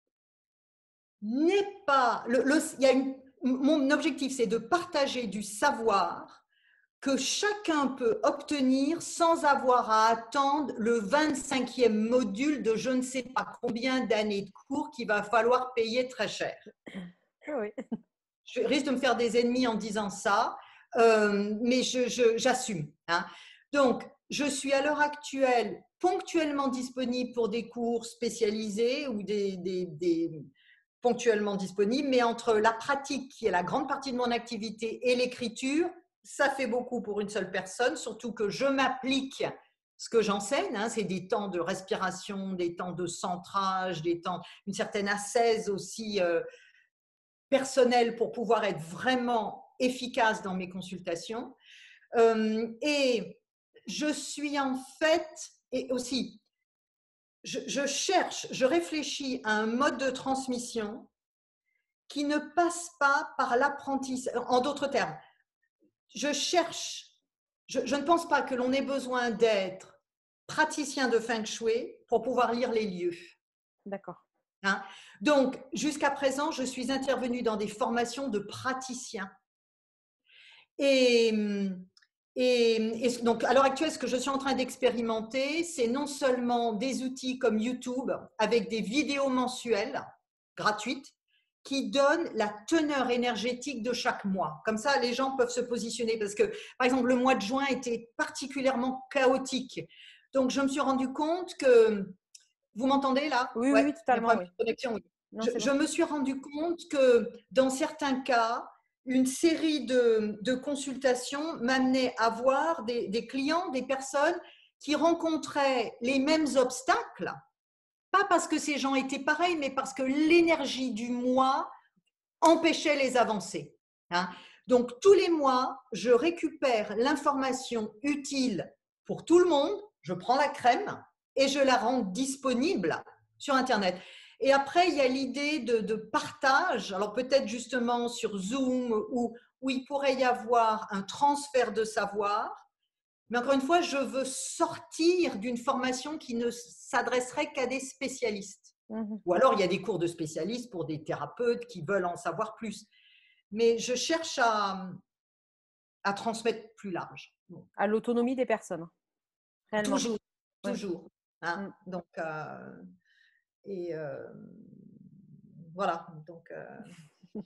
n'est pas. Le, le, il y a une, mon objectif, c'est de partager du savoir que chacun peut obtenir sans avoir à attendre le vingt-cinquième module de je ne sais pas combien d'années de cours qu'il va falloir payer très cher. Oui. Je risque de me faire des ennemis en disant ça, euh, mais j'assume. Hein. Donc, je suis à l'heure actuelle ponctuellement disponible pour des cours spécialisés ou des, des, des ponctuellement disponibles, mais entre la pratique, qui est la grande partie de mon activité, et l'écriture, ça fait beaucoup pour une seule personne, surtout que je m'applique ce que j'enseigne, hein, c'est des temps de respiration, des temps de centrage, des temps, une certaine ascèse aussi euh, personnelle pour pouvoir être vraiment efficace dans mes consultations. Euh, et je suis en fait, et aussi, je, je cherche, je réfléchis à un mode de transmission qui ne passe pas par l'apprentissage. En d'autres termes, je cherche, je, je ne pense pas que l'on ait besoin d'être praticien de Feng Shui pour pouvoir lire les lieux. D'accord. Hein. Donc, jusqu'à présent, je suis intervenue dans des formations de praticiens. Et, et, et donc, à l'heure actuelle, ce que je suis en train d'expérimenter, c'est non seulement des outils comme YouTube avec des vidéos mensuelles gratuites qui donnent la teneur énergétique de chaque mois. Comme ça, les gens peuvent se positionner parce que, par exemple, le mois de juin était particulièrement chaotique. Donc, je me suis rendu compte que… Vous m'entendez là? Oui, oui, Ouais, oui, il y a un totalement, problème oui. de connexion. Oui. Non, Je, c'est bon. je me suis rendu compte que dans certains cas, une série de, de consultations m'amenait à voir des, des clients, des personnes qui rencontraient les mêmes obstacles, pas parce que ces gens étaient pareils, mais parce que l'énergie du mois empêchait les avancées. Hein. Donc, tous les mois, je récupère l'information utile pour tout le monde, je prends la crème et je la rends disponible sur Internet. Et après, il y a l'idée de, de partage, alors peut-être justement sur Zoom, où, où il pourrait y avoir un transfert de savoir. Mais encore une fois, je veux sortir d'une formation qui ne s'adresserait qu'à des spécialistes. Mmh. Ou alors, il y a des cours de spécialistes pour des thérapeutes qui veulent en savoir plus. Mais je cherche à, à transmettre plus large. À l'autonomie des personnes, réellement. Toujours, Oui. toujours. Hein. Mmh. Donc, euh, et euh, voilà. Donc, euh,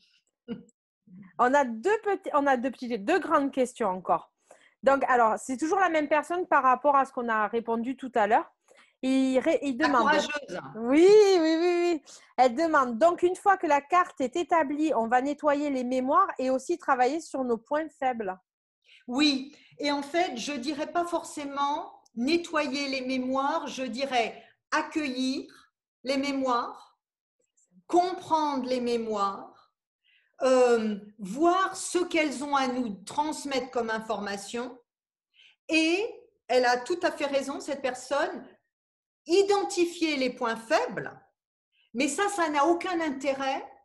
On a deux petits, on a deux petites, deux grandes questions encore. Donc, alors, c'est toujours la même personne par rapport à ce qu'on a répondu tout à l'heure. Il, ré- il la demande. courageuse. Oui, oui, oui, oui. Elle demande. Donc, une fois que la carte est établie, on va nettoyer les mémoires et aussi travailler sur nos points faibles. Oui. Et en fait, je dirais pas forcément nettoyer les mémoires, je dirais accueillir les mémoires, comprendre les mémoires, euh, voir ce qu'elles ont à nous transmettre comme information. Et elle a tout à fait raison, cette personne, identifier les points faibles, mais ça, ça n'a aucun intérêt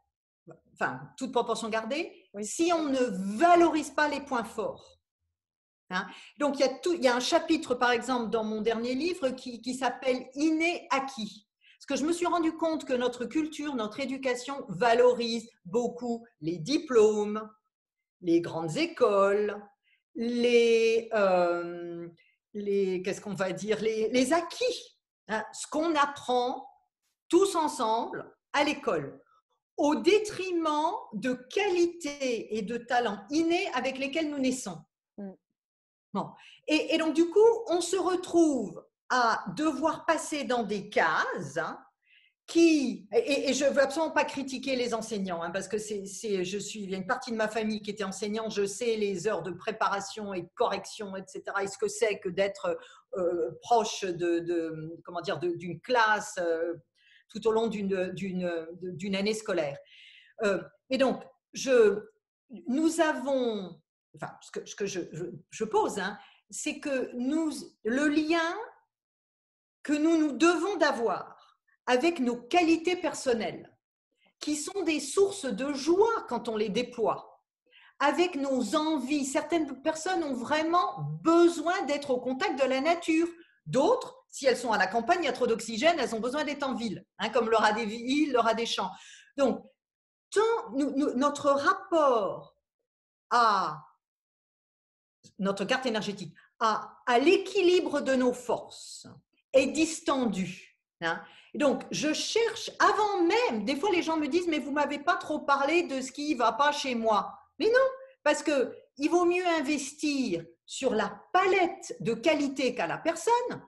enfin, toute proportion gardée, Oui. si on ne valorise pas les points forts. Hein. Donc, il y, a tout, il y a un chapitre, par exemple, dans mon dernier livre qui, qui s'appelle « Inné acquis ». Parce que je me suis rendu compte que notre culture, notre éducation valorise beaucoup les diplômes, les grandes écoles, les, euh, les qu'est-ce qu'on va dire, les, les acquis, hein, ce qu'on apprend tous ensemble à l'école, au détriment de qualités et de talents innés avec lesquels nous naissons. Mm. Bon. Et, et donc, du coup, on se retrouve à devoir passer dans des cases, hein, qui, et, et je ne veux absolument pas critiquer les enseignants, hein, parce que c'est, c'est, je suis, il y a une partie de ma famille qui était enseignant, je sais les heures de préparation et de correction, et cetera, et ce que c'est que d'être euh, proche de, de, comment dire, de, d'une classe euh, tout au long d'une, d'une, d'une année scolaire. Euh, et donc, je, nous avons, enfin, ce que, ce que je, je, je pose, hein, c'est que nous, le lien que nous nous devons d'avoir avec nos qualités personnelles, qui sont des sources de joie quand on les déploie, avec nos envies. Certaines personnes ont vraiment besoin d'être au contact de la nature. D'autres, si elles sont à la campagne, il y a trop d'oxygène, elles ont besoin d'être en ville, hein, comme le rat des villes, le rat des champs. Donc, tant, nous, nous, notre rapport à notre carte énergétique, à, à l'équilibre de nos forces est distendu. Hein. Donc, je cherche, avant même, des fois les gens me disent, mais vous ne m'avez pas trop parlé de ce qui ne va pas chez moi. Mais non, parce qu'il vaut mieux investir sur la palette de qualité qu'a la personne,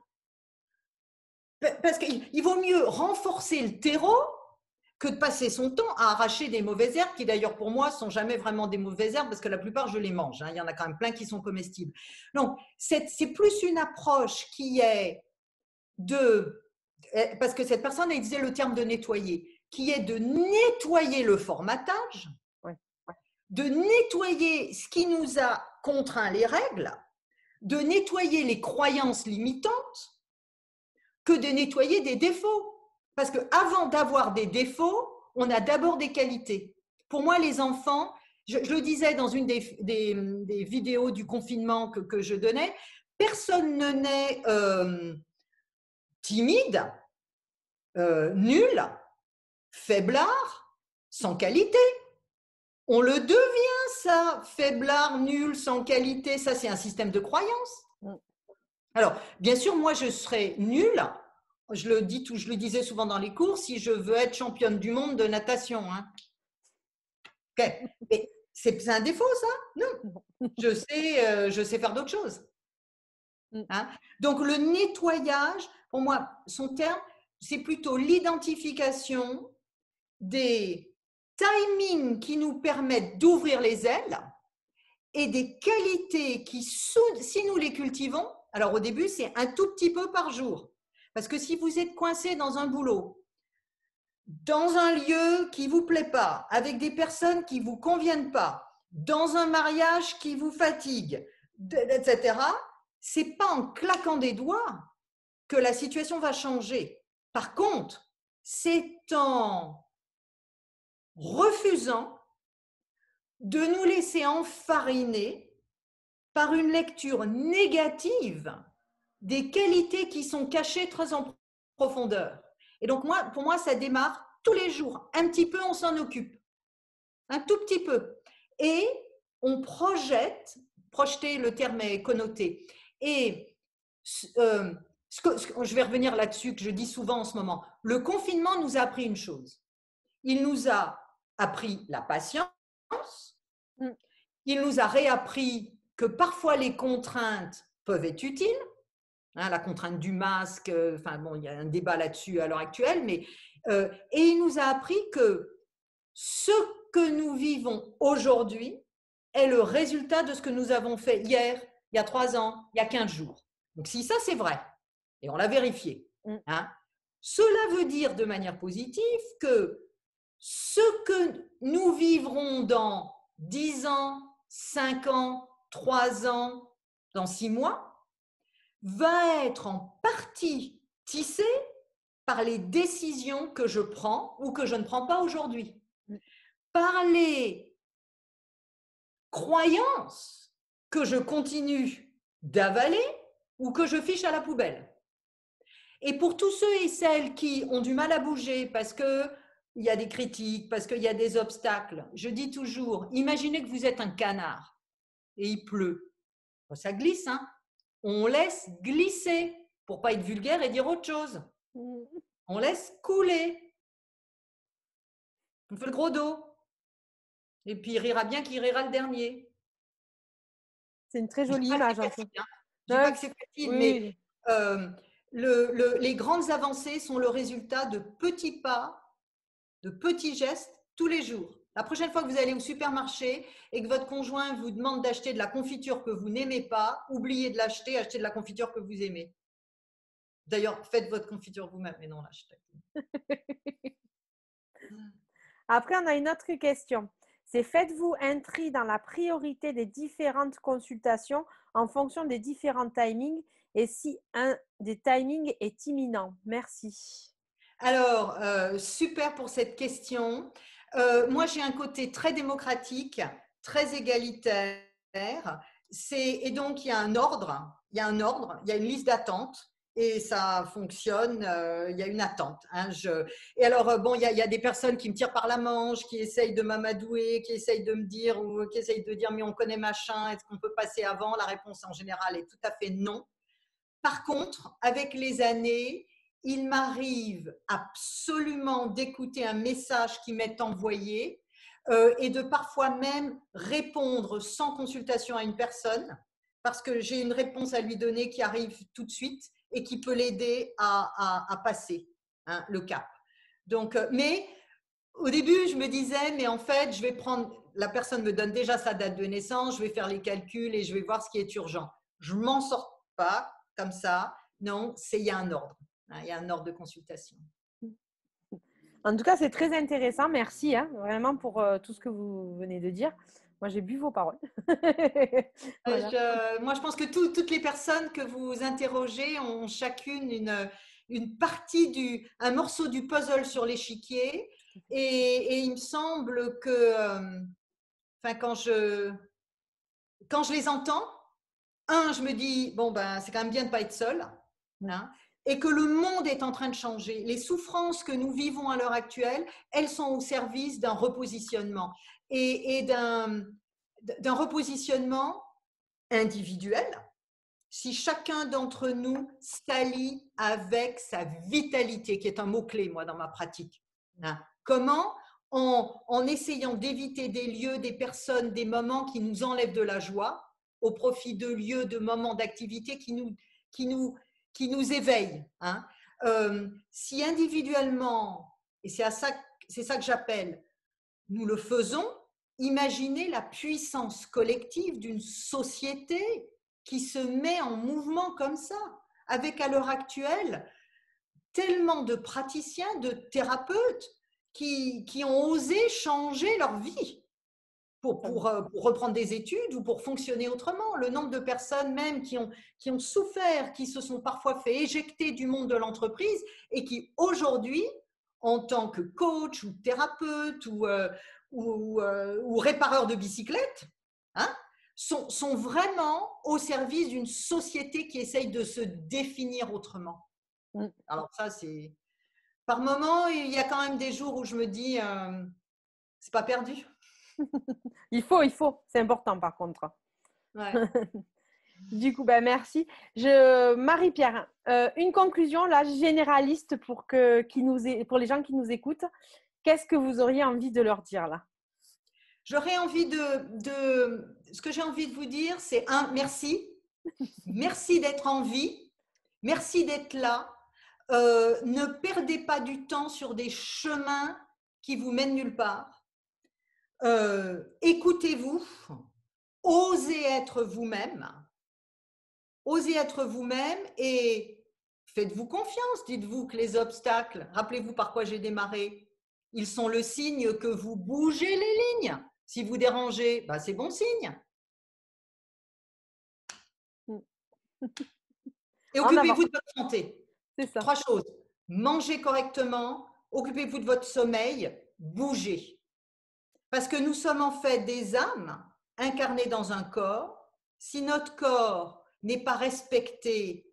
parce qu'il vaut mieux renforcer le terreau que de passer son temps à arracher des mauvaises herbes, qui d'ailleurs pour moi ne sont jamais vraiment des mauvaises herbes, parce que la plupart je les mange, hein. Il y en a quand même plein qui sont comestibles. Donc, c'est, c'est plus une approche qui est de, parce que cette personne a utilisé le terme de nettoyer, qui est de nettoyer le formatage, ouais. de nettoyer ce qui nous a contraint les règles, de nettoyer les croyances limitantes, que de nettoyer des défauts. Parce qu'avant d'avoir des défauts, on a d'abord des qualités. Pour moi, les enfants, je, je le disais dans une des, des, des vidéos du confinement que, que je donnais, personne ne naît euh, timide, euh, nul, faiblard, sans qualité. On le devient, ça, faiblard, nul, sans qualité. Ça, c'est un système de croyance. Alors, bien sûr, moi, je serais nulle. Je le, dis tout, je le disais souvent dans les cours, si je veux être championne du monde de natation. Hein. Okay. Mais c'est, c'est un défaut, ça? Non. Je sais, euh, je sais faire d'autres choses. Hein. Donc, le nettoyage, pour moi, son terme, c'est plutôt l'identification des timings qui nous permettent d'ouvrir les ailes et des qualités qui, si nous les cultivons, alors au début, c'est un tout petit peu par jour. Parce que si vous êtes coincé dans un boulot, dans un lieu qui ne vous plaît pas, avec des personnes qui ne vous conviennent pas, dans un mariage qui vous fatigue, et cetera, ce n'est pas en claquant des doigts que la situation va changer. Par contre, c'est en refusant de nous laisser enfariner par une lecture négative des qualités qui sont cachées très en profondeur. Et donc, moi, pour moi, ça démarre tous les jours. Un petit peu, on s'en occupe. Un tout petit peu. Et on projette, projeter, le terme est connoté. Et euh, ce que, ce que, je vais revenir là-dessus, que je dis souvent en ce moment. Le confinement nous a appris une chose. Il nous a appris la patience. Il nous a réappris que parfois les contraintes peuvent être utiles. Hein, la contrainte du masque, enfin bon, il y a un débat là-dessus à l'heure actuelle, mais euh, et il nous a appris que ce que nous vivons aujourd'hui est le résultat de ce que nous avons fait hier, il y a trois ans, il y a quinze jours. Donc si ça c'est vrai, et on l'a vérifié, hein, cela veut dire de manière positive que ce que nous vivrons dans dix ans, cinq ans, trois ans, dans six mois, va être en partie tissé par les décisions que je prends ou que je ne prends pas aujourd'hui. par les croyances que je continue d'avaler ou que je fiche à la poubelle. Et pour tous ceux et celles qui ont du mal à bouger parce qu'il y a des critiques, parce qu'il y a des obstacles, je dis toujours, imaginez que vous êtes un canard et il pleut. Ça glisse, hein? On laisse glisser pour pas être vulgaire et dire autre chose. On laisse couler. On fait le gros dos. Et puis il rira bien qui rira le dernier. C'est une très jolie image. Hein. Je ne dis pas que c'est facile, oui. mais euh, le, le, les grandes avancées sont le résultat de petits pas, de petits gestes tous les jours. La prochaine fois que vous allez au supermarché et que votre conjoint vous demande d'acheter de la confiture que vous n'aimez pas, oubliez de l'acheter, achetez de la confiture que vous aimez. D'ailleurs, faites votre confiture vous-même, mais non, l'achetez. Après, on a une autre question. C'est faites-vous un tri dans la priorité des différentes consultations en fonction des différents timings et si un des timings est imminent. Merci. Alors, euh, super pour cette question. Euh, moi, j'ai un côté très démocratique, très égalitaire. C'est, et donc, il y a un ordre, il y a un ordre, il y a une liste d'attente. Et ça fonctionne, euh, il y a une attente. Hein, je... Et alors, bon, il y, a, il y a des personnes qui me tirent par la manche, qui essayent de m'amadouer, qui essayent de me dire, ou qui essayent de dire, mais on connaît machin, est-ce qu'on peut passer avant? La réponse en général est tout à fait non. Par contre, avec les années, il m'arrive absolument d'écouter un message qui m'est envoyé euh, et de parfois même répondre sans consultation à une personne parce que j'ai une réponse à lui donner qui arrive tout de suite et qui peut l'aider à, à, à passer hein, le cap. Donc, euh, mais au début, je me disais, mais en fait, je vais prendre, la personne me donne déjà sa date de naissance, je vais faire les calculs et je vais voir ce qui est urgent. Je ne m'en sors pas comme ça. Non, c'est il y a un ordre. Hein, il y a un ordre de consultation. En tout cas, c'est très intéressant. Merci hein, vraiment pour euh, tout ce que vous venez de dire. Moi, j'ai bu vos paroles. Voilà. je, moi, je pense que tout, toutes les personnes que vous interrogez ont chacune une, une partie, du, un morceau du puzzle sur l'échiquier. Et, et il me semble que, euh, enfin, quand je, quand je les entends, un, je me dis, bon, ben, c'est quand même bien de ne pas être seul. Hein, et que le monde est en train de changer. Les souffrances que nous vivons à l'heure actuelle, elles sont au service d'un repositionnement et, et d'un, d'un repositionnement individuel. Si chacun d'entre nous s'allie avec sa vitalité, qui est un mot-clé, moi, dans ma pratique. Hein, comment en, en essayant d'éviter des lieux, des personnes, des moments qui nous enlèvent de la joie, au profit de lieux, de moments d'activité qui nous, qui nous, qui nous éveillent. Hein. Euh, si individuellement, et c'est, à ça, c'est ça que j'appelle, nous le faisons, imaginez la puissance collective d'une société qui se met en mouvement comme ça, avec à l'heure actuelle tellement de praticiens, de thérapeutes qui, qui ont osé changer leur vie. Pour, pour, pour reprendre des études ou pour fonctionner autrement. Le nombre de personnes même qui ont, qui ont souffert, qui se sont parfois fait éjecter du monde de l'entreprise et qui aujourd'hui, en tant que coach ou thérapeute ou, euh, ou, euh, ou répareur de bicyclettes, hein, sont, sont vraiment au service d'une société qui essaye de se définir autrement. Alors ça, c'est… Par moments, il y a quand même des jours où je me dis, euh, c'est pas perdu. il faut, il faut. C'est important par contre. Ouais. Du coup, ben, merci. Je, Marie-Pierre, euh, une conclusion là, généraliste pour, que, qui nous, pour les gens qui nous écoutent. Qu'est-ce que vous auriez envie de leur dire là? J'aurais envie de, de… Ce que j'ai envie de vous dire, c'est un, merci. Merci d'être en vie. Merci d'être là. Euh, ne perdez pas du temps sur des chemins qui vous mènent nulle part. Euh, écoutez-vous. Osez être vous-même. Osez être vous-même et faites-vous confiance. Dites-vous que les obstacles, rappelez-vous par quoi j'ai démarré, ils sont le signe que vous bougez les lignes. Si vous dérangez, bah c'est bon signe. Et occupez-vous de votre santé. C'est ça. Trois choses. Mangez correctement, occupez-vous de votre sommeil, bougez. Parce que nous sommes en fait des âmes incarnées dans un corps. Si notre corps n'est pas respecté,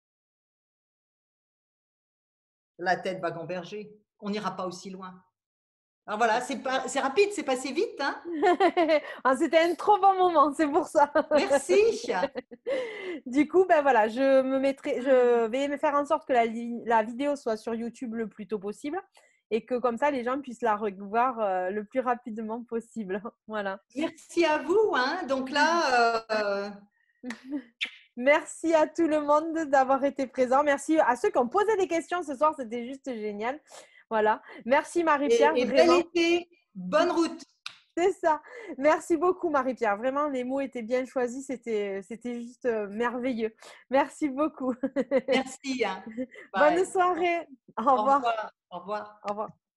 la tête va gamberger. On n'ira pas aussi loin. Alors voilà, c'est pas, c'est rapide, c'est passé vite, hein? Ah, c'était un trop bon moment, c'est pour ça. Merci. Du coup, ben voilà, je me mettrai, je vais me faire en sorte que la, la vidéo soit sur YouTube le plus tôt possible et que comme ça, les gens puissent la revoir euh, le plus rapidement possible. Voilà. Merci à vous, hein. Donc là, euh... merci à tout le monde d'avoir été présent. Merci à ceux qui ont posé des questions ce soir, c'était juste génial. Voilà. Merci Marie-Pierre. Et, et vraiment. bel été, bonne route. C'est ça. Merci beaucoup Marie-Pierre. Vraiment, les mots étaient bien choisis. C'était, c'était juste merveilleux. Merci beaucoup. Merci. Hein. Bonne soirée. Au revoir. Au revoir. Au revoir. Au revoir.